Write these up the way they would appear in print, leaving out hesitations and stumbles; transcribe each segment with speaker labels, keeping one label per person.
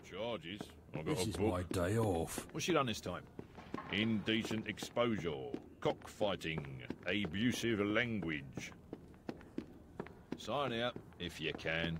Speaker 1: charges. I got
Speaker 2: This
Speaker 1: a
Speaker 2: is
Speaker 1: book.
Speaker 2: my day off.
Speaker 3: What's she done this time?
Speaker 1: Indecent exposure, cockfighting, abusive language.
Speaker 3: Sign out, if you can.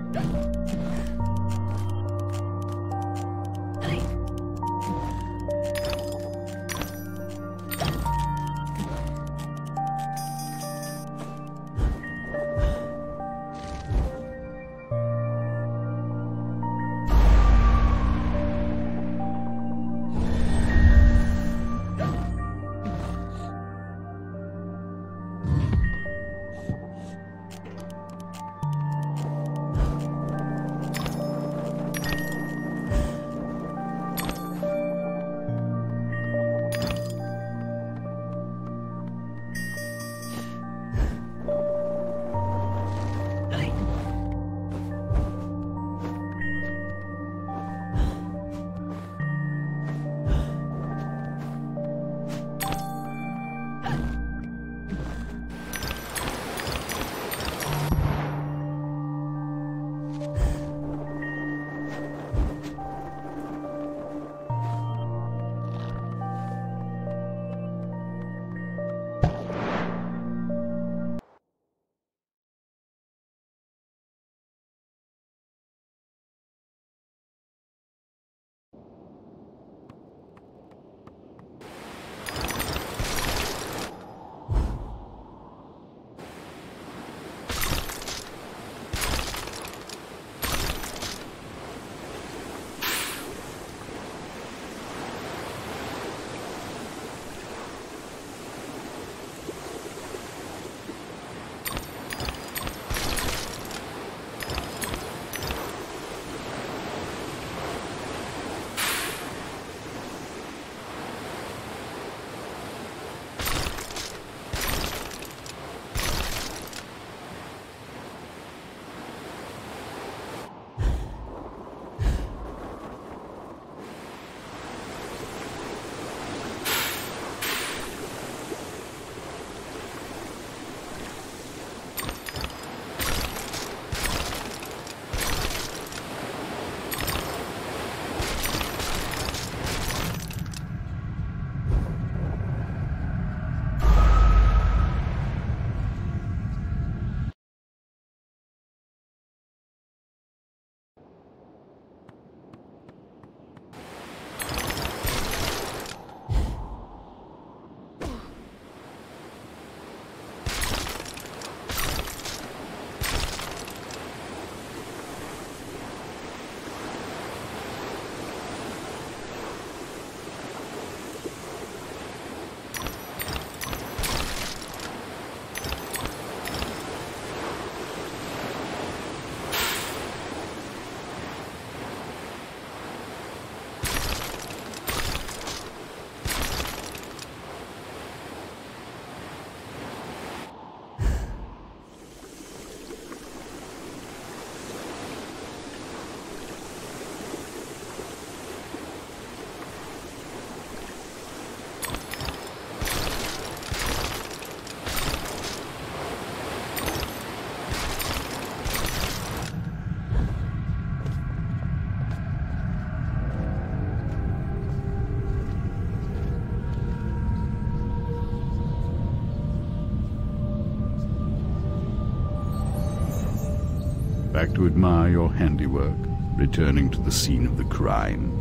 Speaker 2: Back to admire your handiwork, returning to the scene of the crime.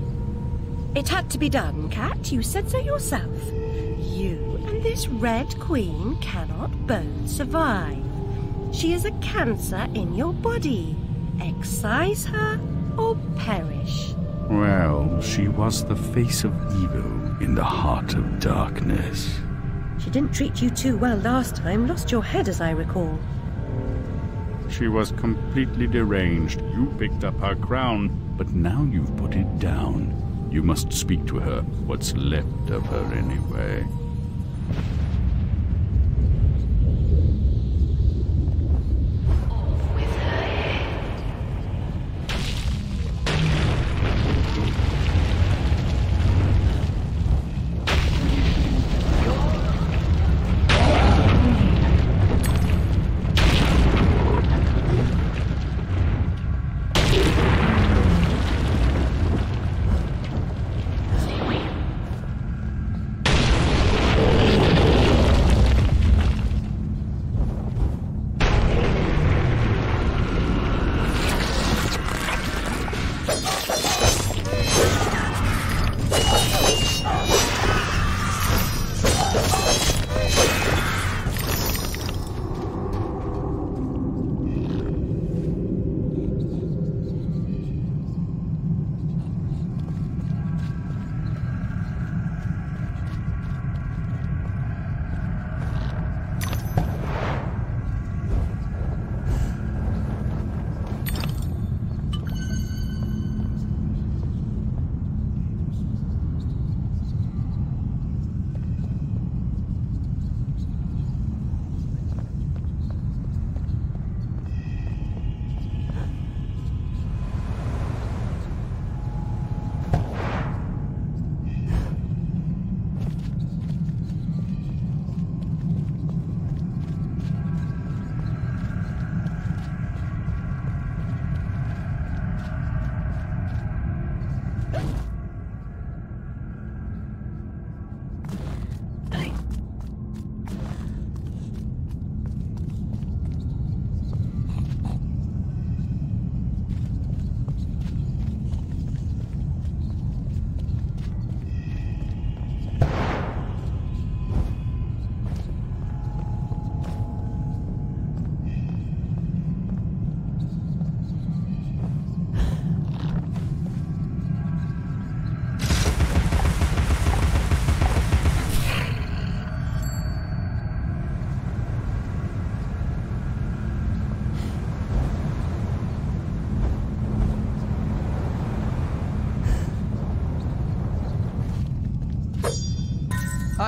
Speaker 4: It had to be done, Cat. You said so yourself. You and this Red Queen cannot both survive. She is a cancer in your body. Excise her or perish.
Speaker 2: Well, she was the face of evil in the heart of darkness.
Speaker 4: She didn't treat you too well last time. Lost your head, as I recall.
Speaker 2: She was completely deranged. You picked up her crown, but now you've put it down. You must speak to her. What's left of her, anyway.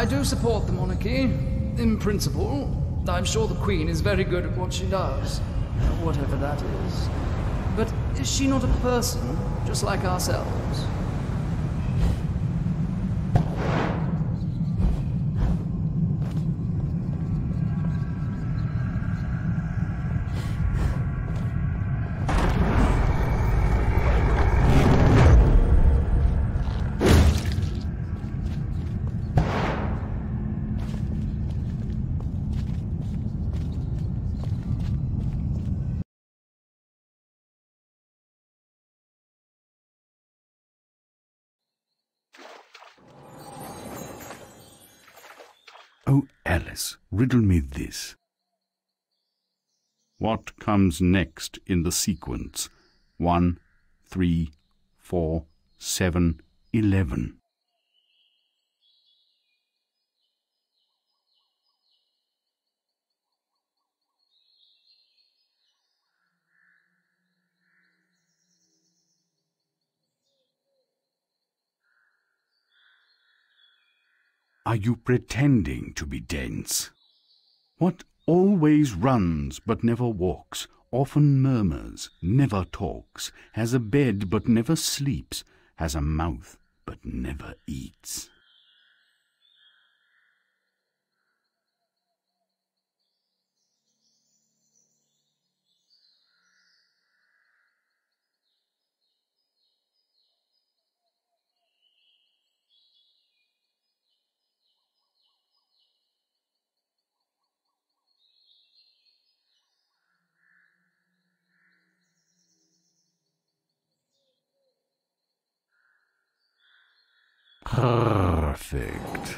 Speaker 5: I do support the monarchy. In principle, I'm sure the Queen is very good at what she does, whatever that is. But is she not a person, just like ourselves?
Speaker 2: Oh, Alice, riddle me this. What comes next in the sequence? 1, 3, 4, 7, 11. Are you pretending to be dense? What always runs but never walks, often murmurs, never talks, has a bed but never sleeps, has a mouth but never eats? Perfect.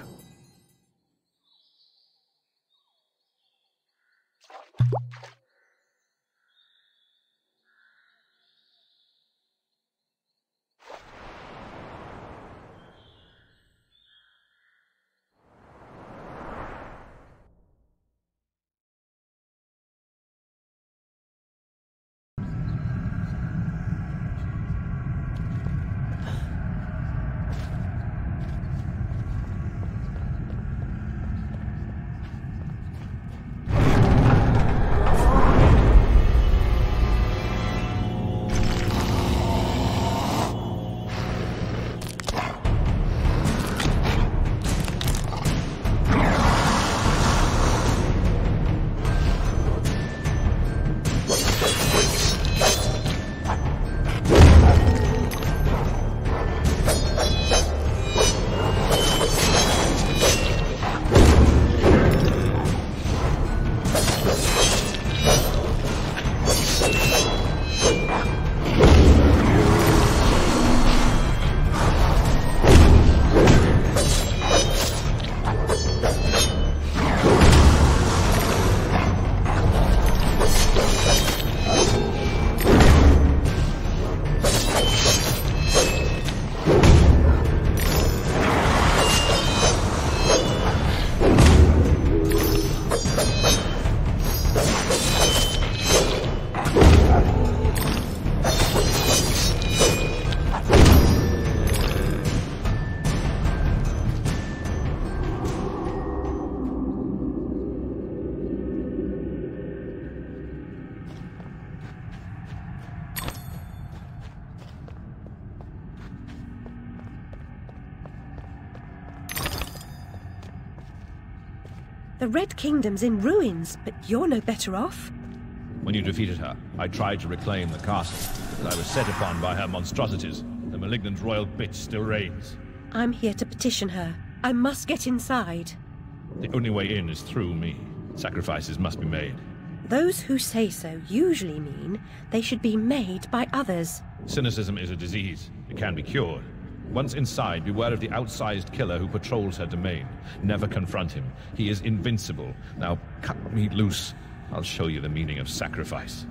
Speaker 4: The Red Kingdom's in ruins, but you're no better off.
Speaker 3: When you defeated her, I tried to reclaim the castle, but I was set upon by her monstrosities. The malignant royal bitch still reigns.
Speaker 4: I'm here to petition her. I must get inside.
Speaker 3: The only way in is through me. Sacrifices must be made.
Speaker 4: Those who say so usually mean they should be made by others.
Speaker 3: Cynicism is a disease. It can be cured. Once inside, beware of the outsized killer who patrols her domain. Never confront him. He is invincible. Now, cut me loose. I'll show you the meaning of sacrifice.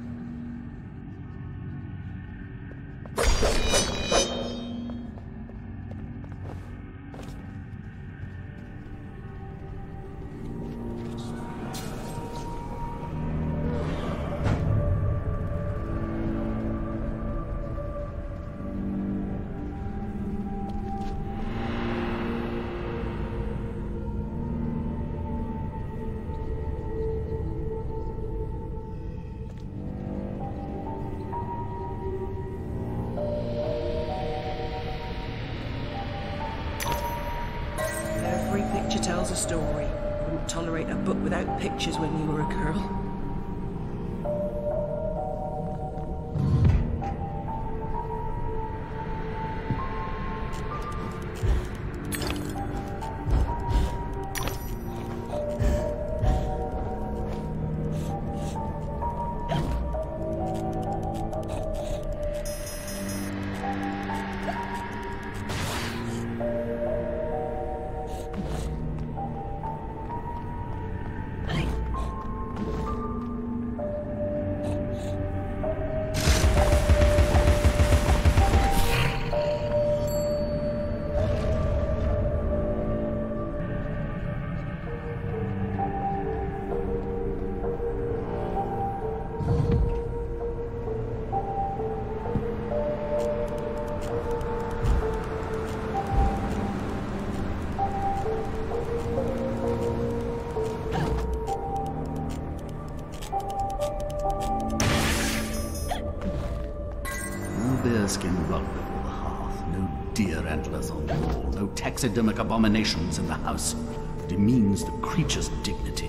Speaker 6: tells a story. Wouldn't tolerate a book without pictures when you were a girl.
Speaker 2: Bearskin rug over the hearth, no deer antlers on the wall, no taxidermic abominations in the house. It demeans the creature's dignity.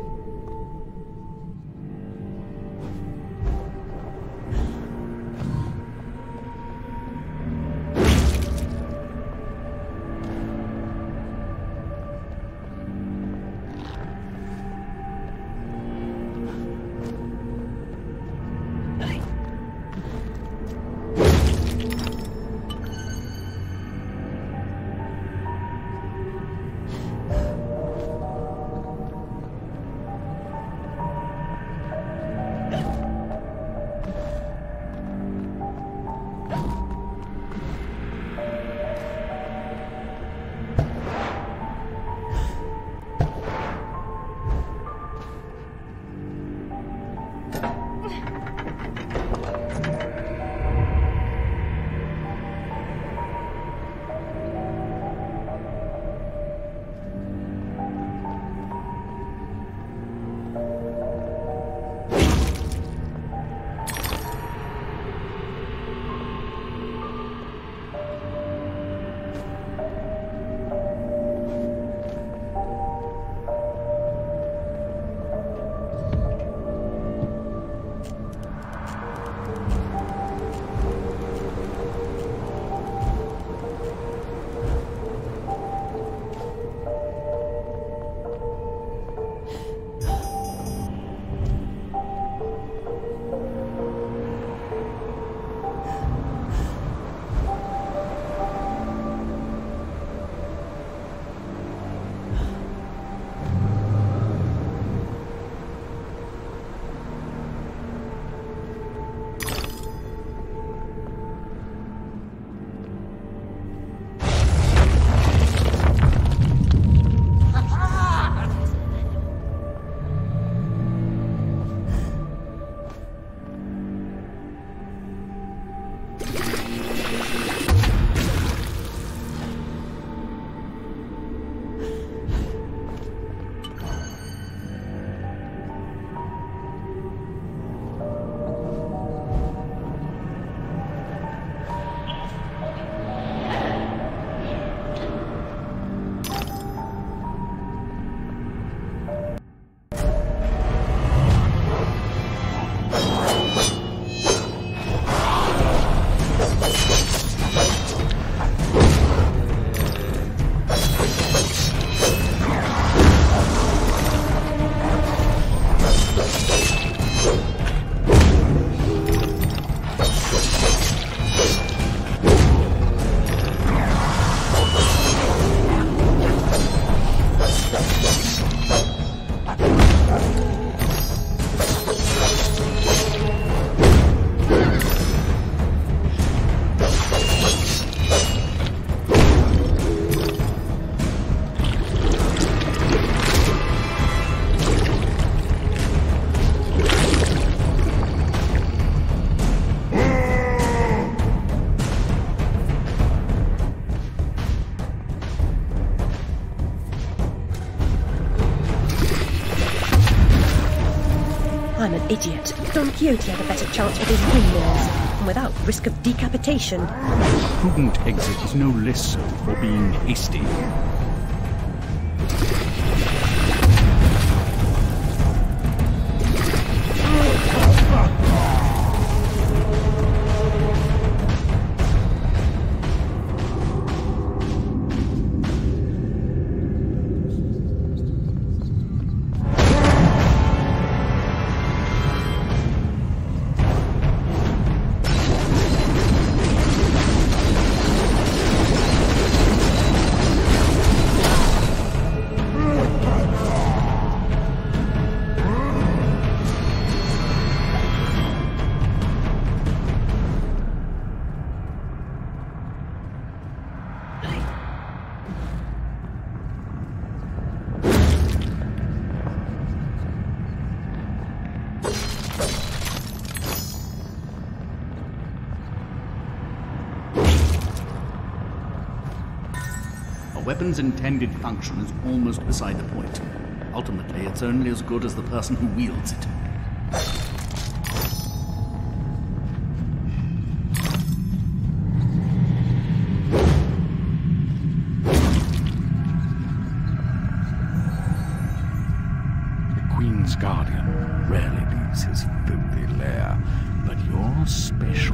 Speaker 4: I'm an idiot. Don Quixote had a better chance with his windmills, and without risk of decapitation.
Speaker 2: Prudent exit is no less so for being hasty.
Speaker 7: weapon's intended function is almost beside the point. Ultimately, it's only as good as the person who wields it.
Speaker 2: The Queen's Guardian rarely leaves his filthy lair, but you're special.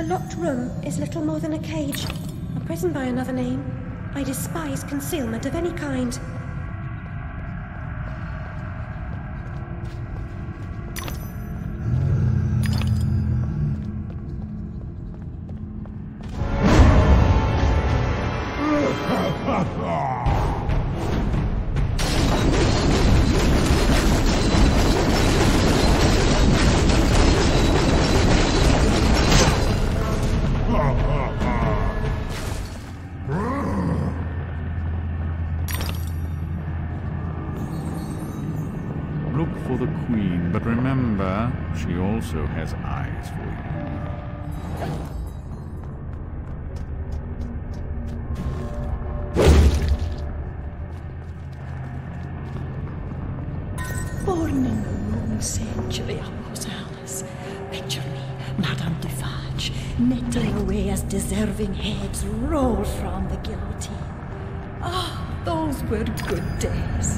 Speaker 4: locked room is little more than a cage. A prison by another name. I despise concealment of any kind.
Speaker 2: Look for the Queen, but remember, she also has eyes for you.
Speaker 8: Born in the wrong century, I was Alice. Picture me, Madame Defarge, knitting away as deserving heads roll from the guillotine. Ah, those were good days.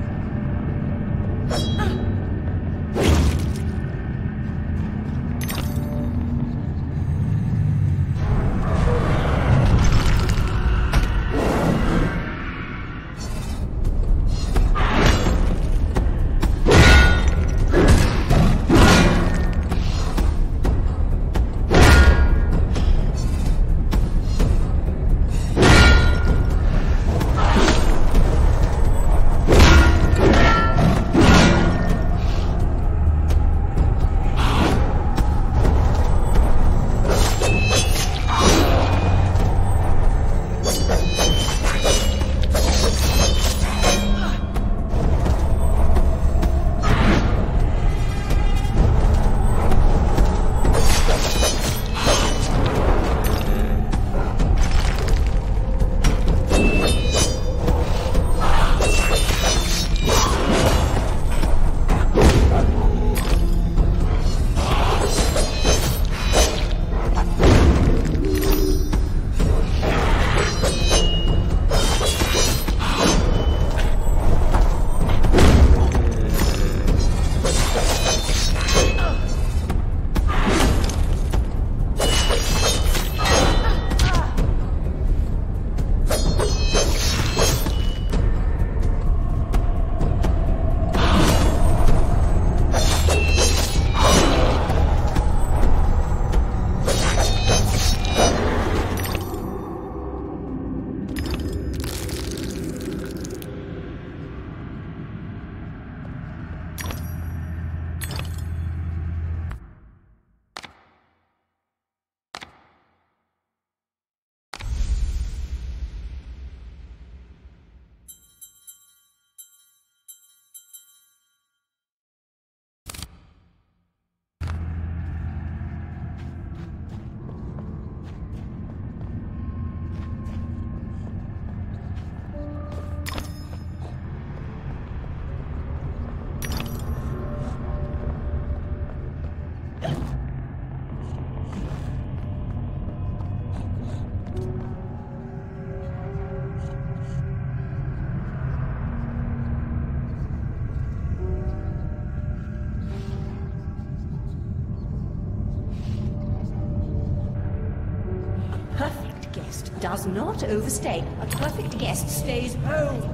Speaker 8: Does not overstay. A perfect guest stays home.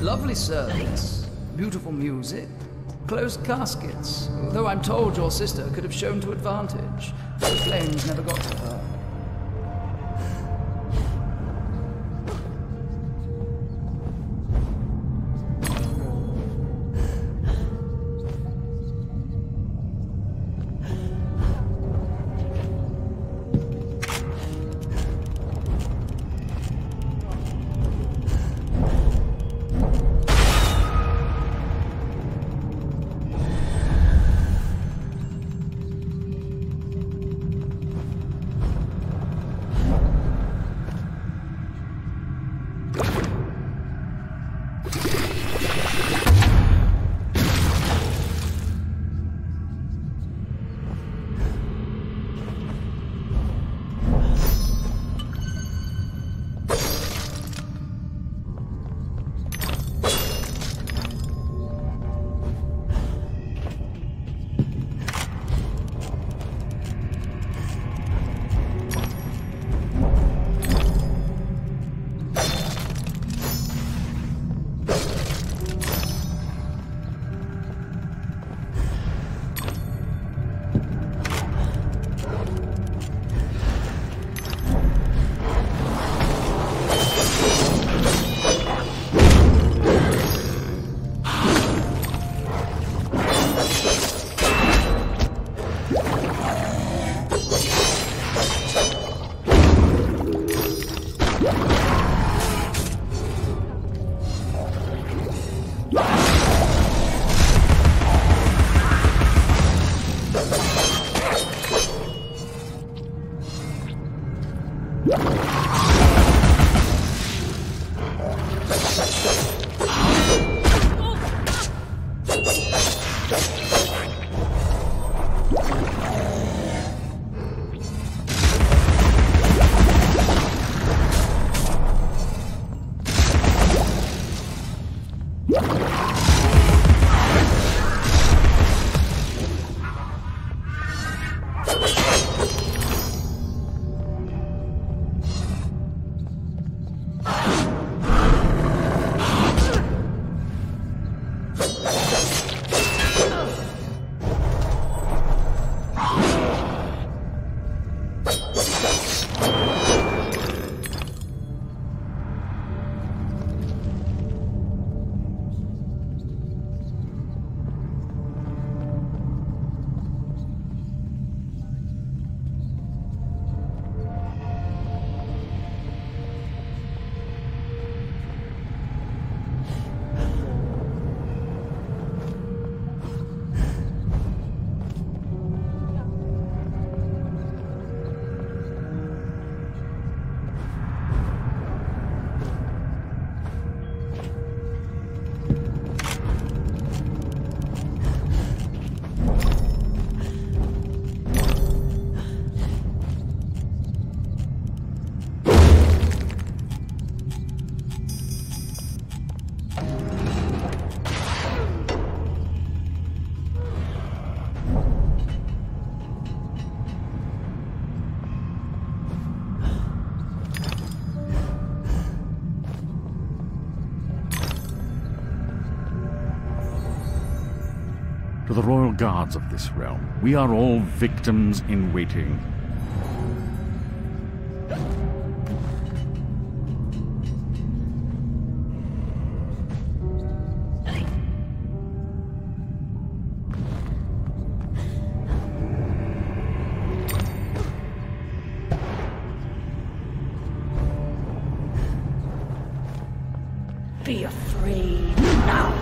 Speaker 5: Lovely service, beautiful music, closed caskets, though I'm told your sister could have shown to advantage. The flames never got to her.
Speaker 2: To the royal guards of this realm, we are all victims in waiting.
Speaker 8: Be afraid now.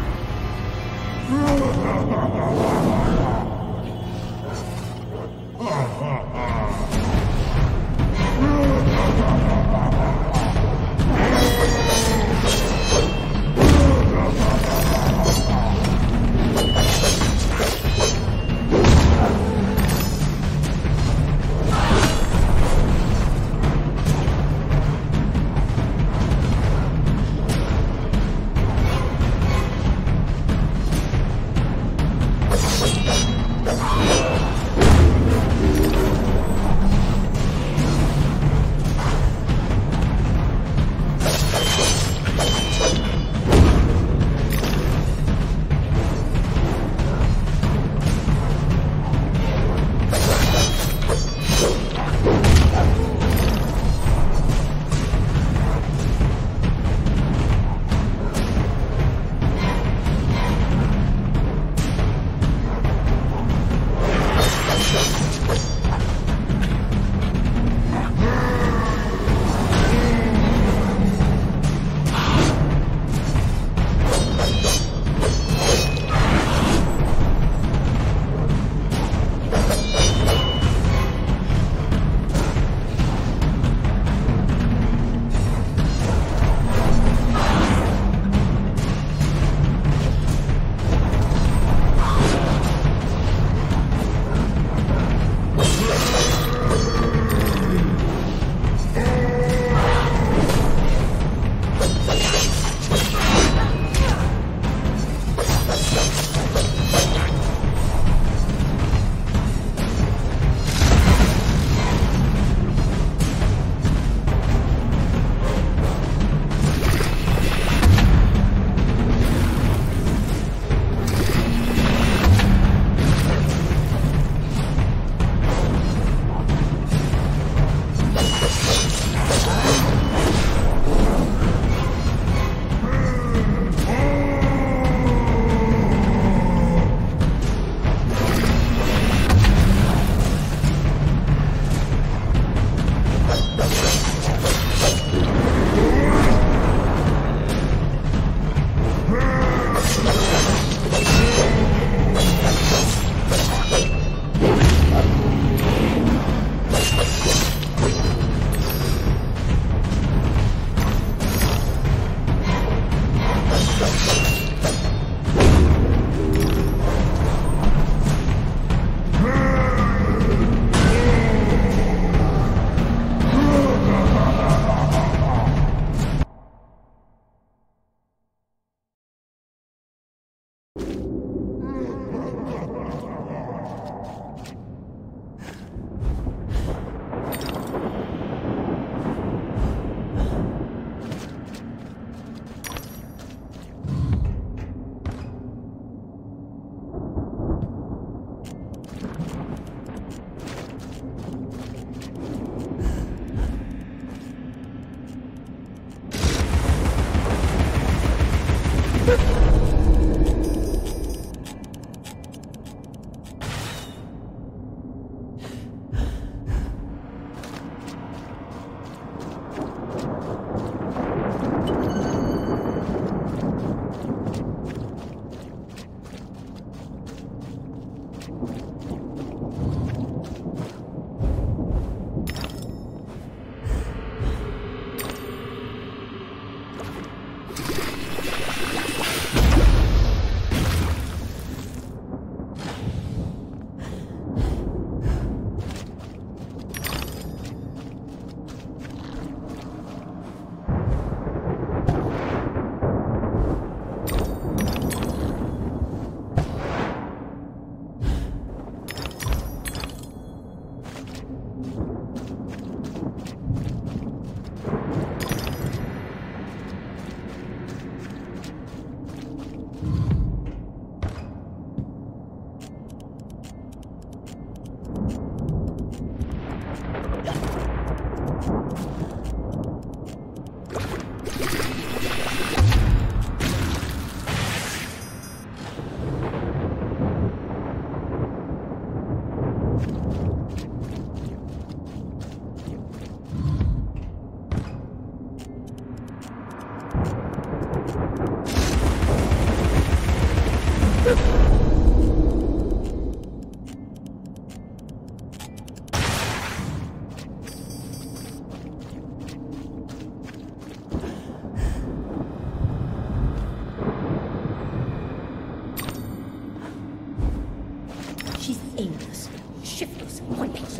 Speaker 8: She's aimless, shiftless, pointless.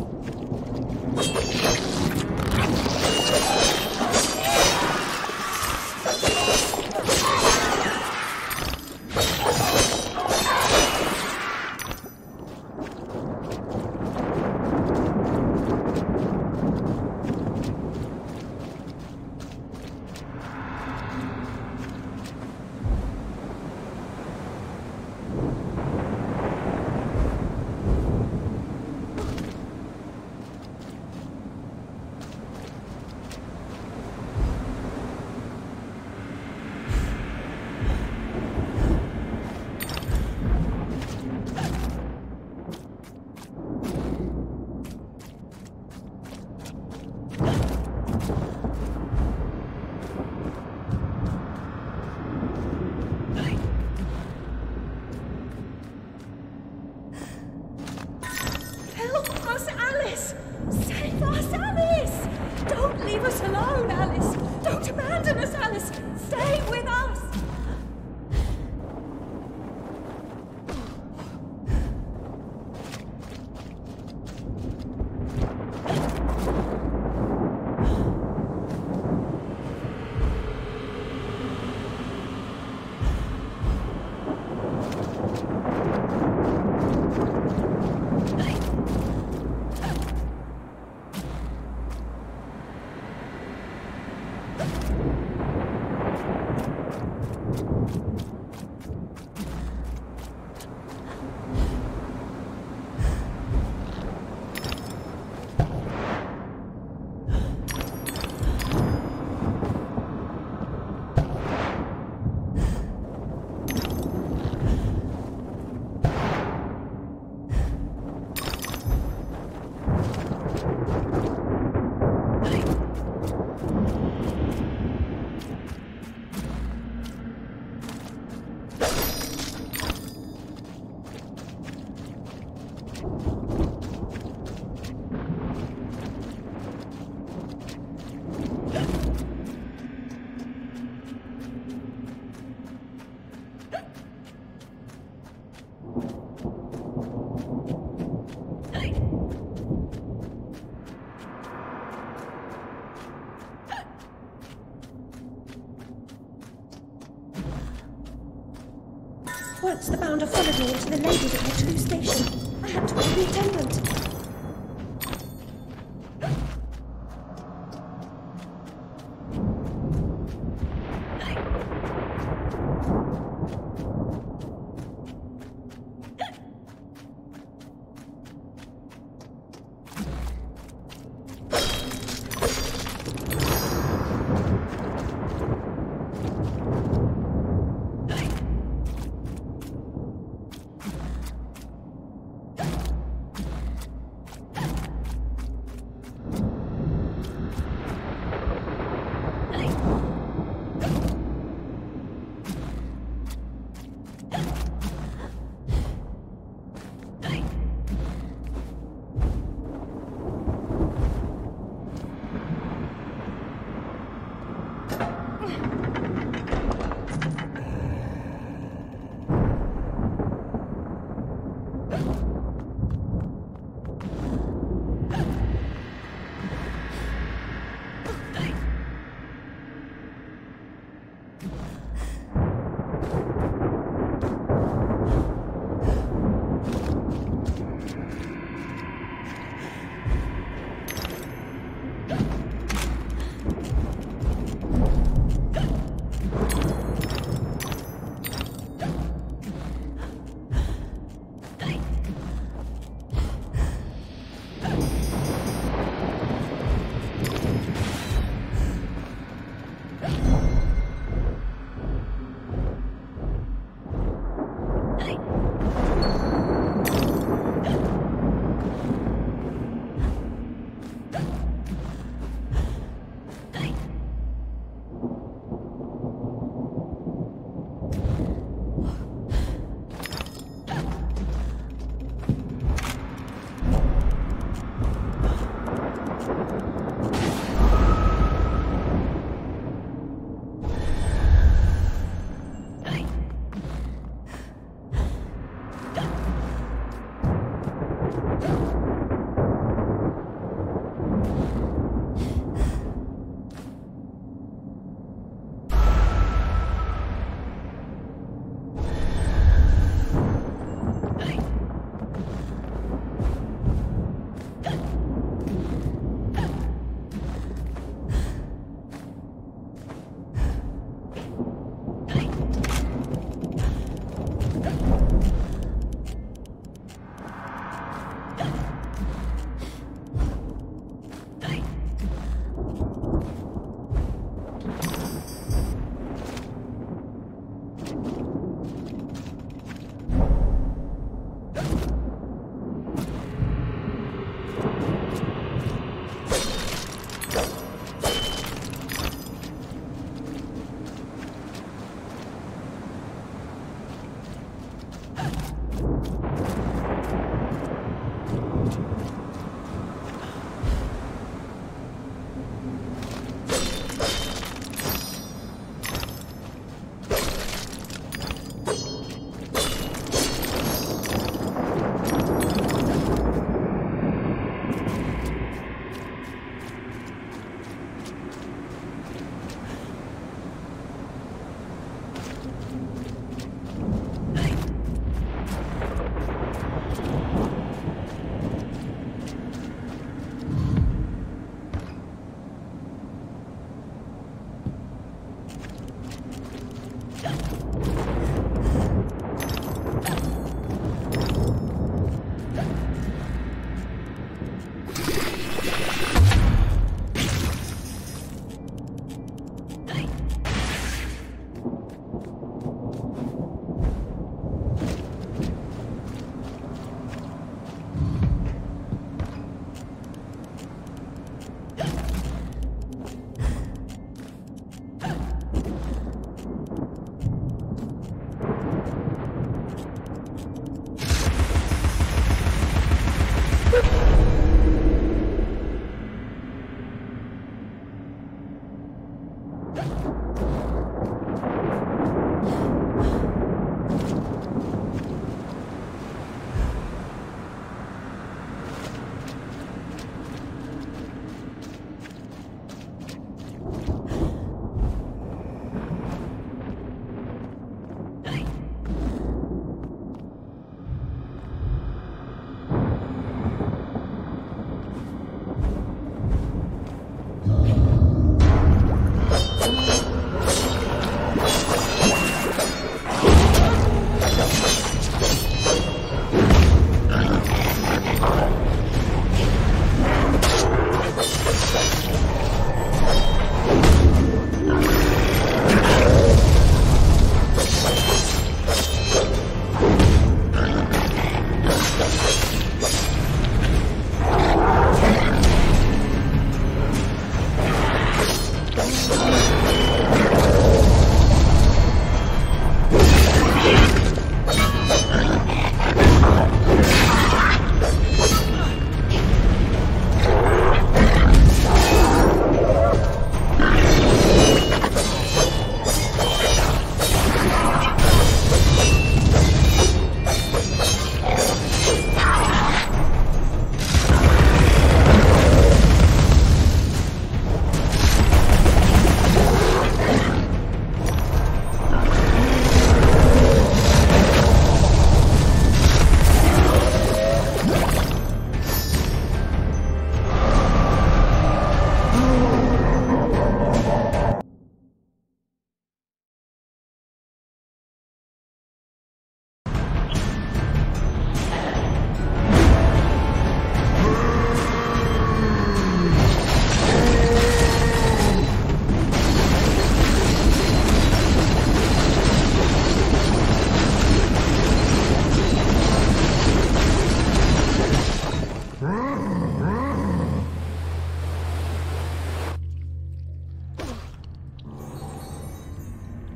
Speaker 8: Help us, Alice! Save us, Alice! Don't leave us alone, Alice! Don't abandon us, Alice! Stay with us!
Speaker 4: Once the bounder followed me into the ladies at Waterloo Station. I had to call the attendant.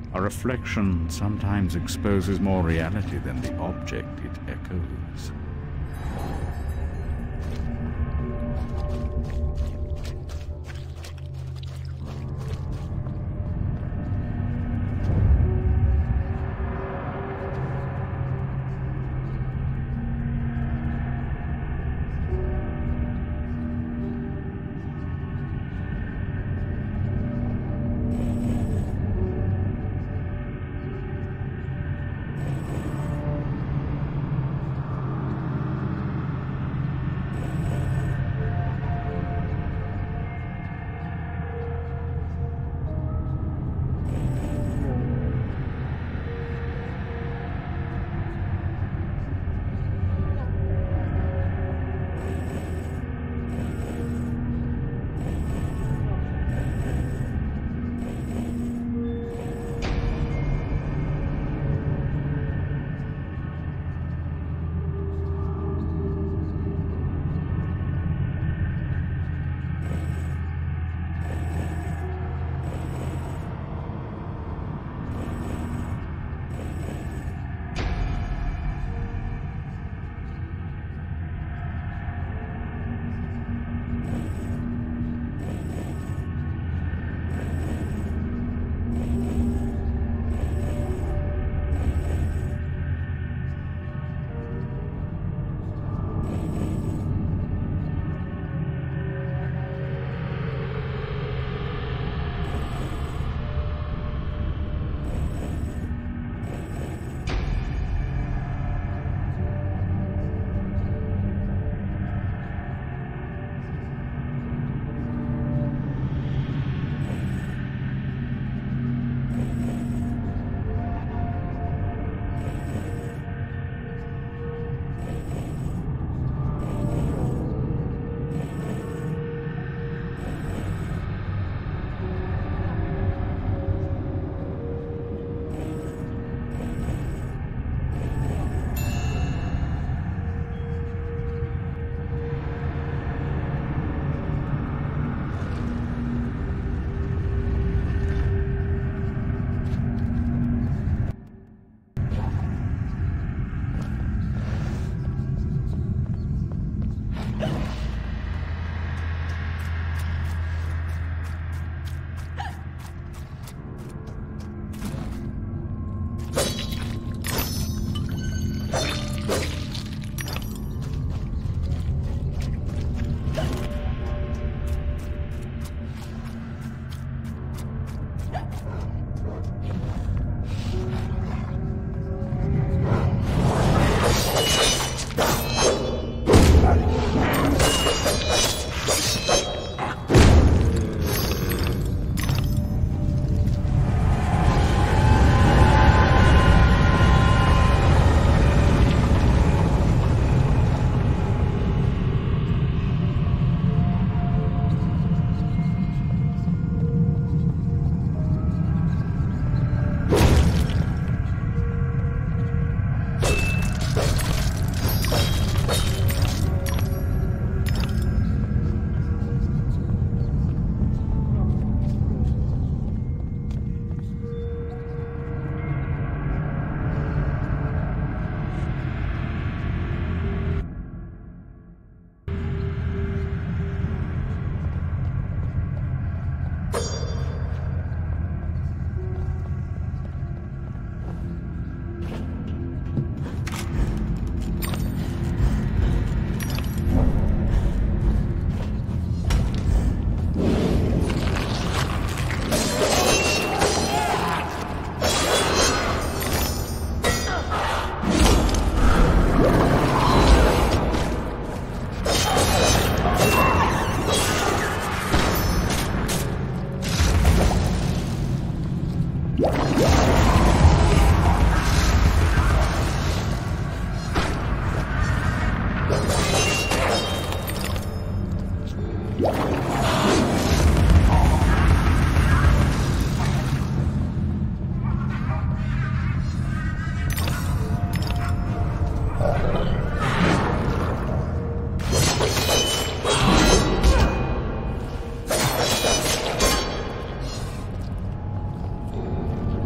Speaker 2: A reflection sometimes exposes more reality than the object it echoes.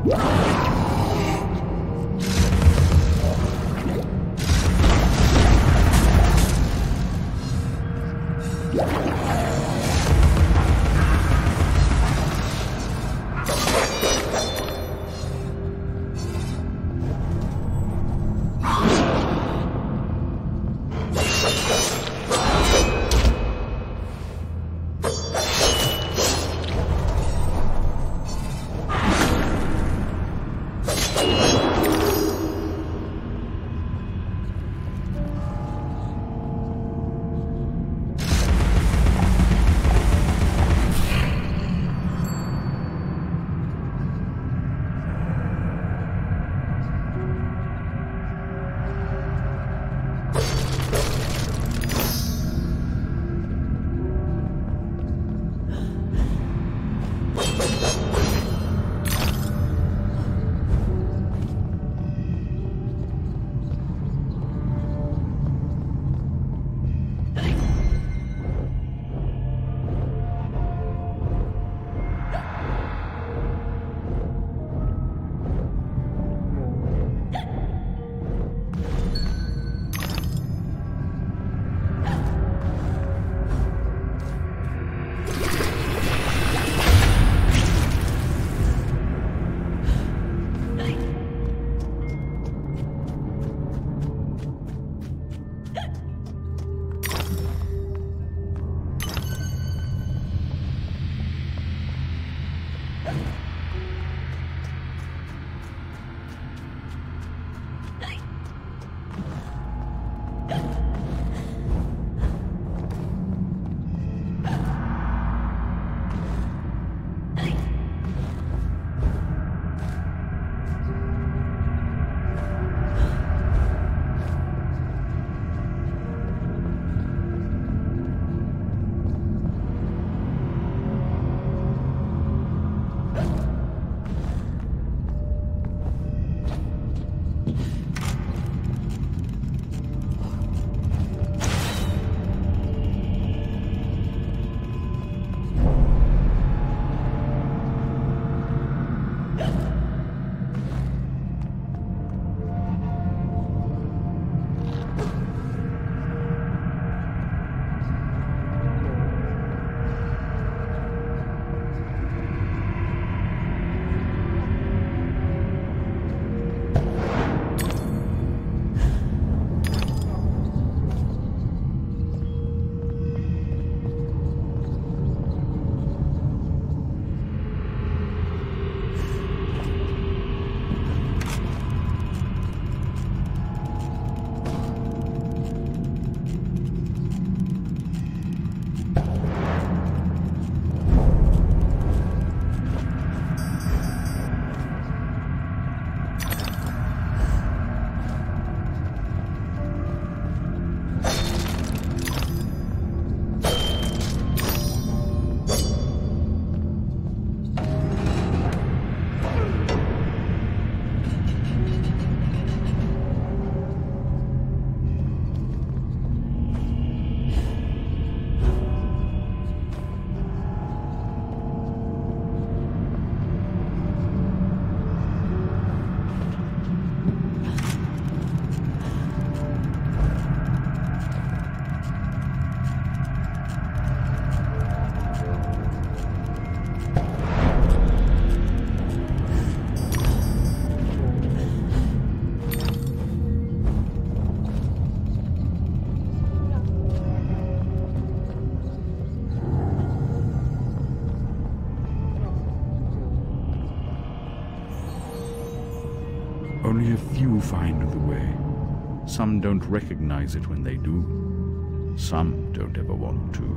Speaker 2: Only a few find the way. Some don't recognize it when they do. Some don't ever want to.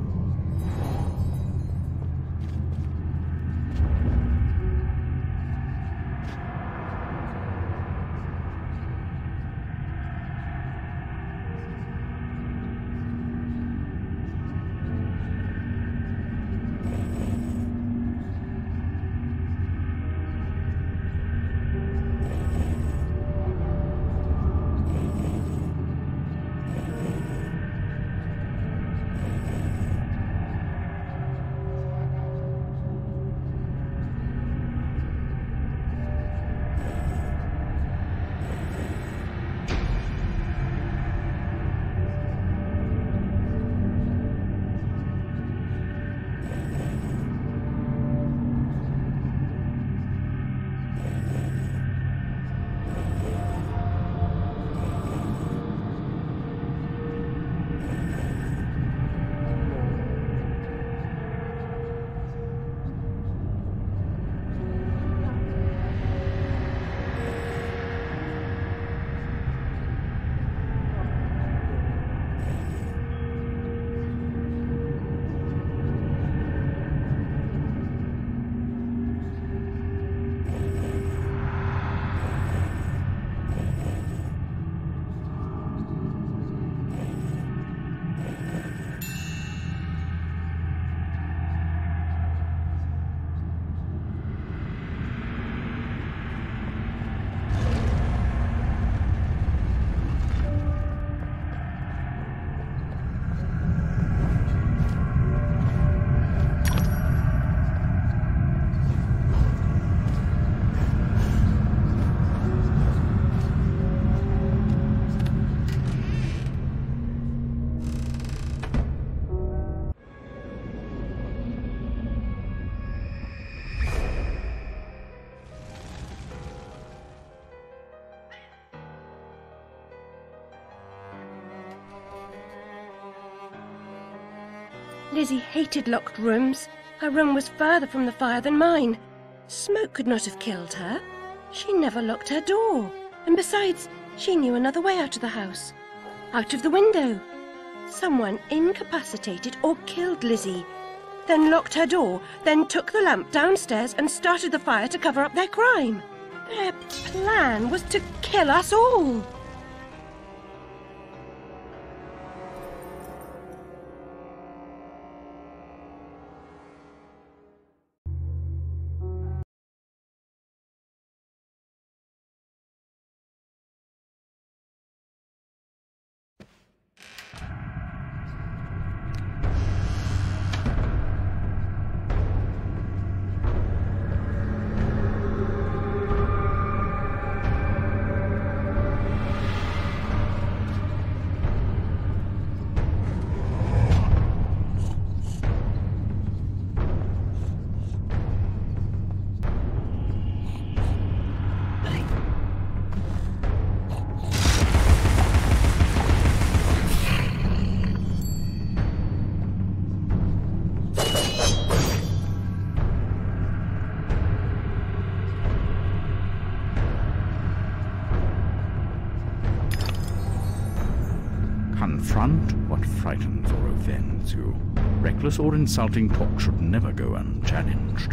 Speaker 4: Lizzie hated locked rooms. Her room was further from the fire than mine. Smoke could not have killed her. She never locked her door. And besides, she knew another way out of the house. Out of the window. Someone incapacitated or killed Lizzie, then locked her door, then took the lamp downstairs and started the fire to cover up their crime. Their plan was to kill us all.
Speaker 2: Confront what frightens or offends you. Reckless or insulting talk should never go unchallenged.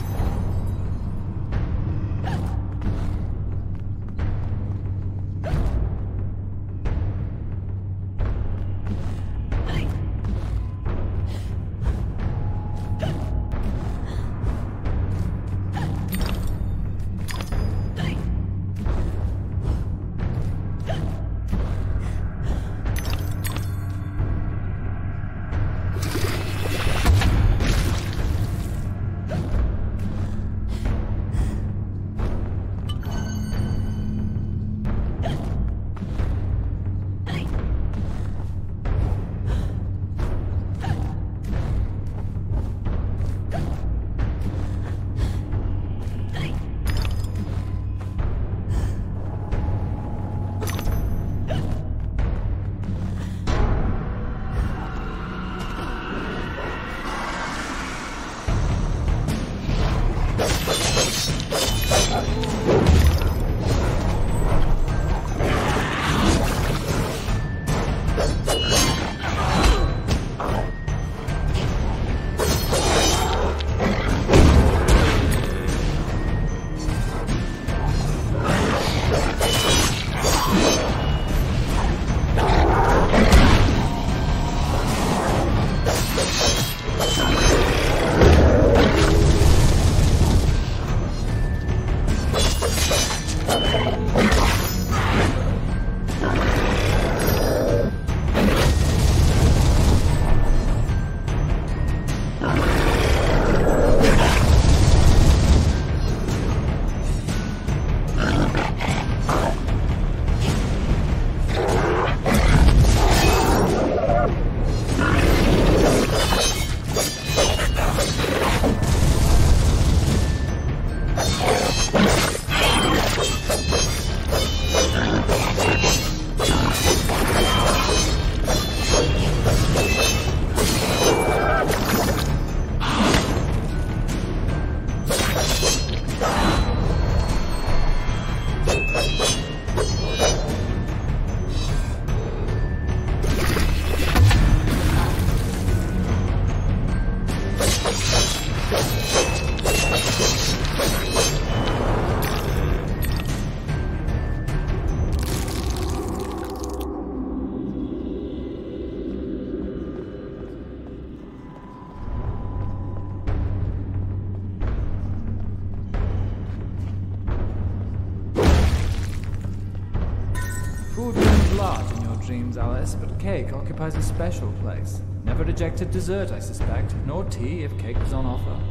Speaker 5: Food looms large in your dreams, Alice, but cake occupies a special place. Never rejected dessert, I suspect, nor tea if cake was on offer.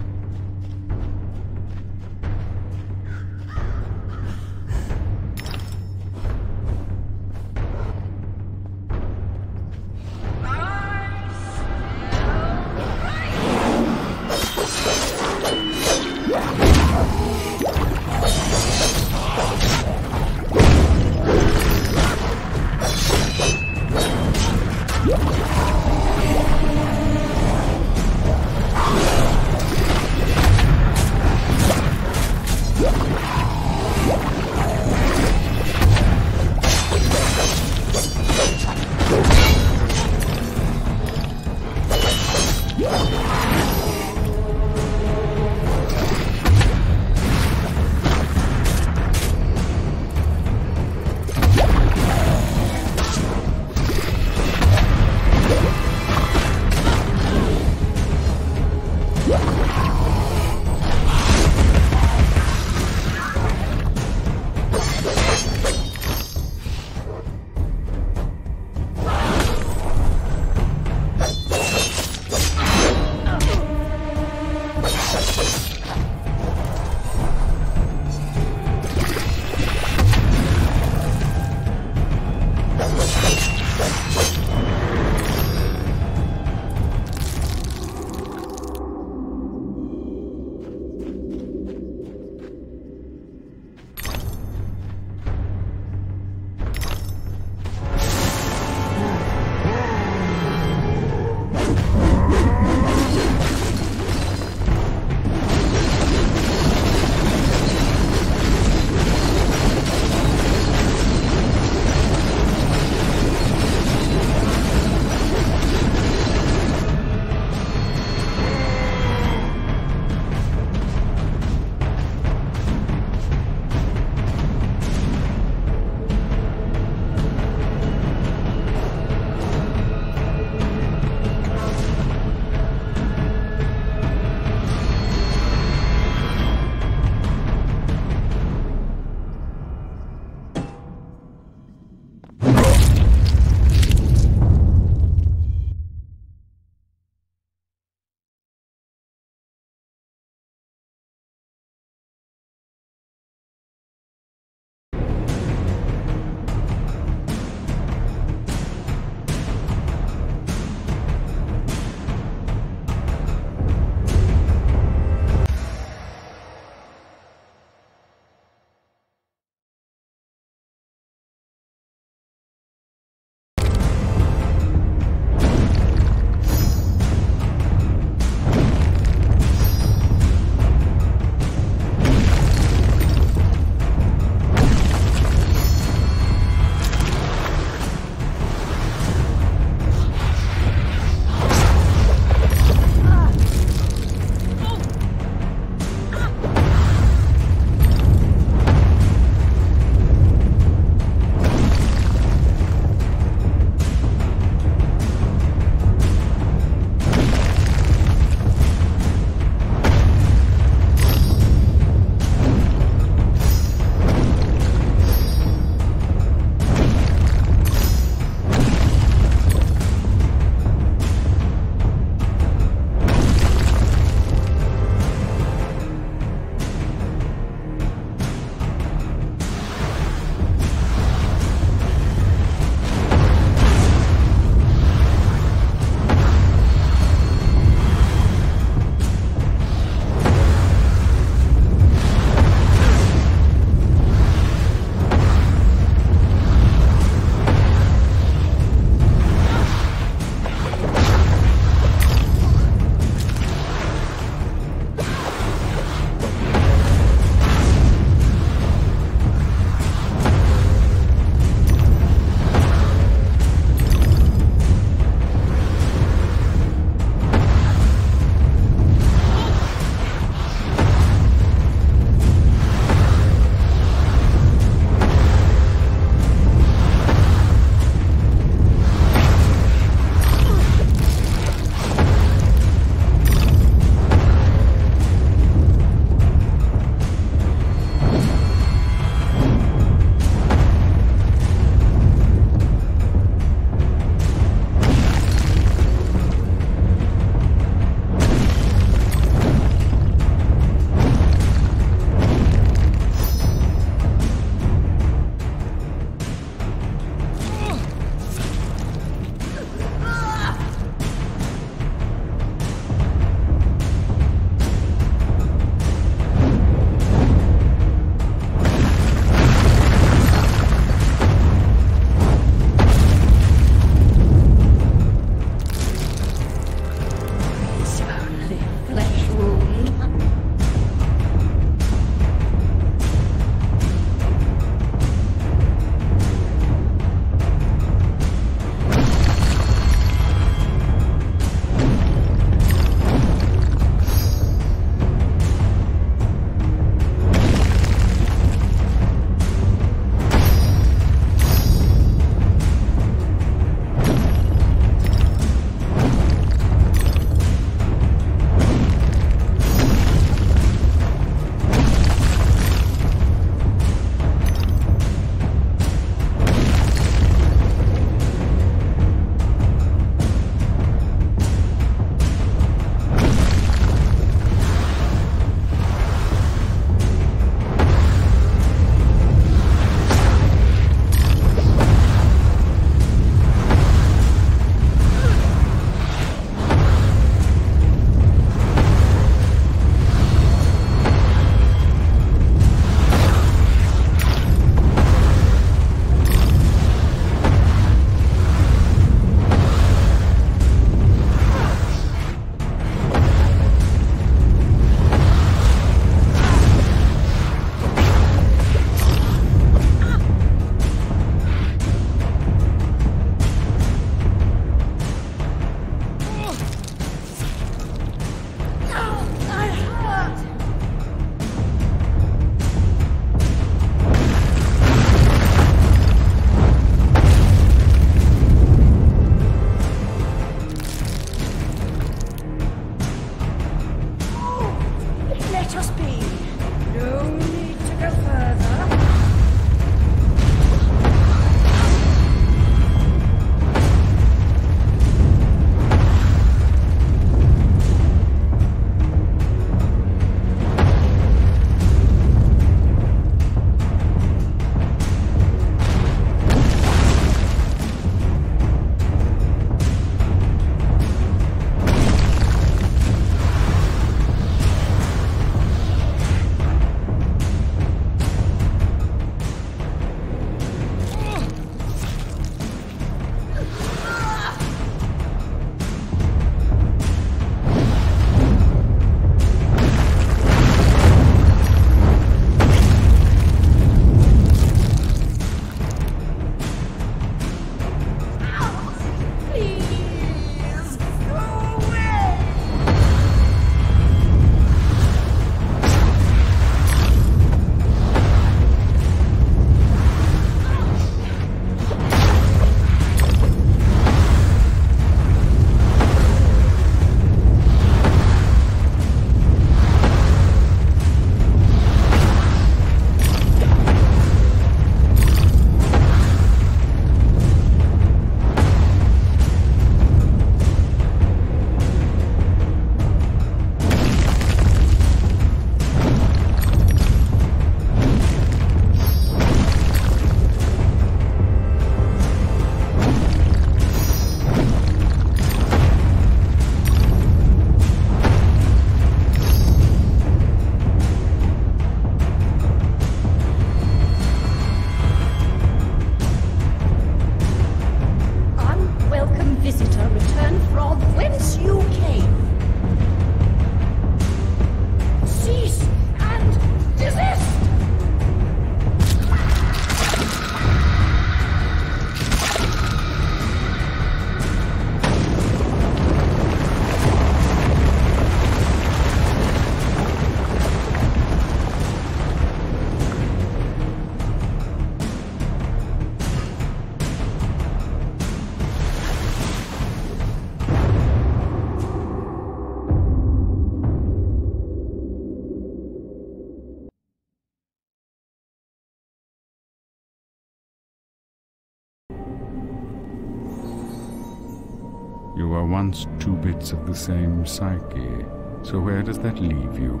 Speaker 2: You were once two bits of the same psyche. So where does that leave you?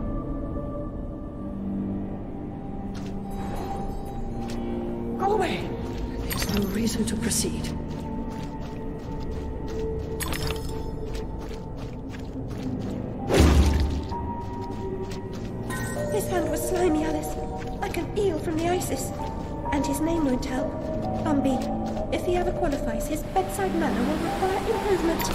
Speaker 8: Go away. There's no reason to proceed.
Speaker 4: His hand was slimy, Alice, like an eel from the Isis. And his name won't help. Bumby, if he ever qualifies, his bedside manner will require improvement.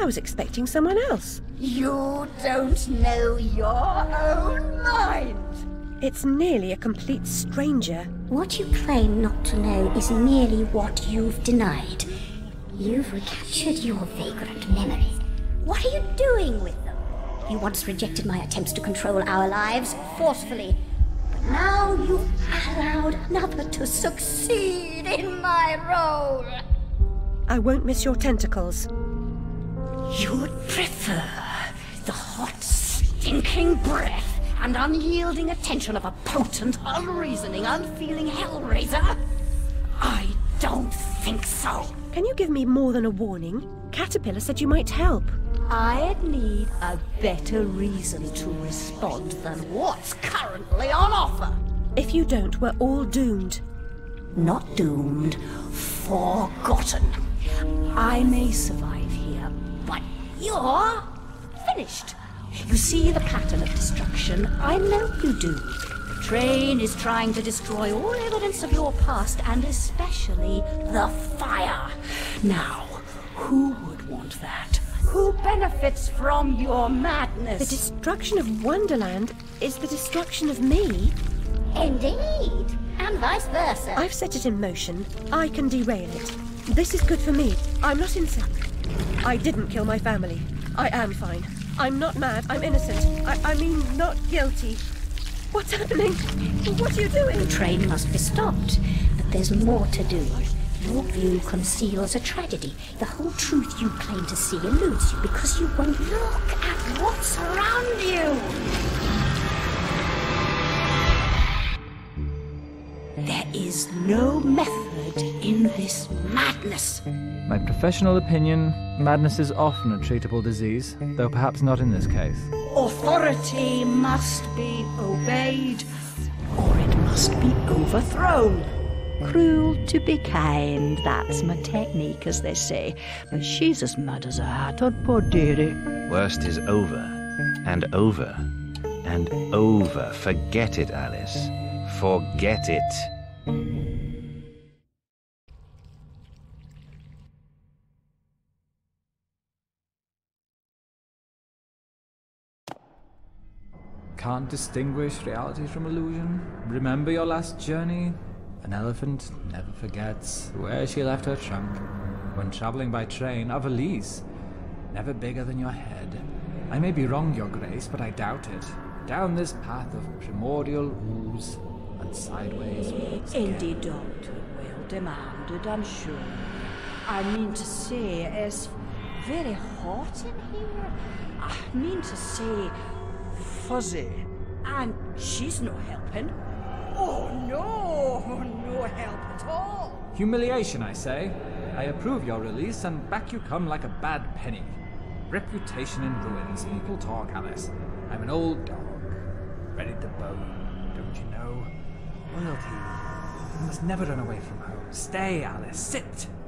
Speaker 4: I was expecting someone else.
Speaker 8: You don't know your own mind.
Speaker 4: It's nearly a complete stranger.
Speaker 9: What you claim not to know is merely what you've denied. You've recaptured your vagrant memories. What are you doing with them? You once rejected my attempts to control our lives forcefully. But now you've allowed another to succeed in my role.
Speaker 4: I won't miss your tentacles.
Speaker 8: You'd prefer the hot, stinking breath and unyielding attention of a potent, unreasoning, unfeeling hellraiser? I don't think so.
Speaker 4: Can you give me more than a warning? Caterpillar said you might help.
Speaker 8: I'd need a better reason to respond than what's currently on offer.
Speaker 4: If you don't, we're all doomed.
Speaker 8: Not doomed, forgotten. I may survive here, but you're finished. You see the pattern of destruction? I know you do. The train is trying to destroy all evidence of your past, and especially the fire. Now, who would want that? Who benefits from your madness?
Speaker 4: The destruction of Wonderland is the destruction of me.
Speaker 9: Indeed, and vice versa.
Speaker 4: I've set it in motion. I can derail it. This is good for me. I'm not insane. I didn't kill my family. I am fine. I'm not mad. I'm innocent. I mean, not guilty. What's happening? What are you doing?
Speaker 9: The train must be stopped, but there's more to do. Your view conceals a tragedy. The whole truth you claim to see eludes you because you won't look at what's around you.
Speaker 8: There is no method in this madness.
Speaker 10: My professional opinion, madness is often a treatable disease, though perhaps not in this case.
Speaker 8: Authority must be obeyed, or it must be overthrown. Cruel to be kind, that's my technique, as they say. But she's as mad as a hatter, poor dearie.
Speaker 11: Worst is over, and over, and over. Forget it, Alice. Forget it.
Speaker 10: Can't distinguish reality from illusion? Remember your last journey? An elephant never forgets where she left her trunk. When travelling by train, a valise, never bigger than your head. I may be wrong, Your Grace, but I doubt it. Down this path of primordial ooze and sideways.
Speaker 8: Indeed, Doctor, well demanded, I'm sure. I mean to say, it's very hot in here. I mean to say, fuzzy. And she's no helping. Oh, no help at all.
Speaker 10: Humiliation, I say. I approve your release and back you come like a bad penny. Reputation in ruins. People talk, Alice. I'm an old dog, ready to bone, don't you know? Loyalty. You must never run away from home. Stay, Alice. Sit.